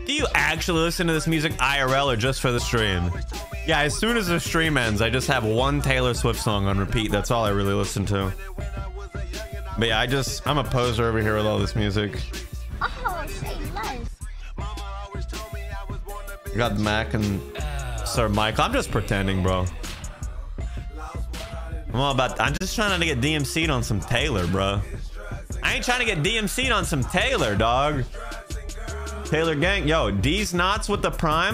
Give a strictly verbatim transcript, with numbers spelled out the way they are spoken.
Do you actually listen to this music I R L or just for the stream? Yeah, as soon as the stream ends, I just have one Taylor Swift song on repeat. That's all I really listen to. But yeah, I just, I'm a poser over here with all this music. Oh, say less. I got Mac and Sir Michael. I'm just pretending, bro. I'm all about, I'm just trying to get D M C'd on some Taylor, bro. I ain't trying to get D M C'd on some Taylor, dog. Taylor gang. Yo, D's Knots with the Prime.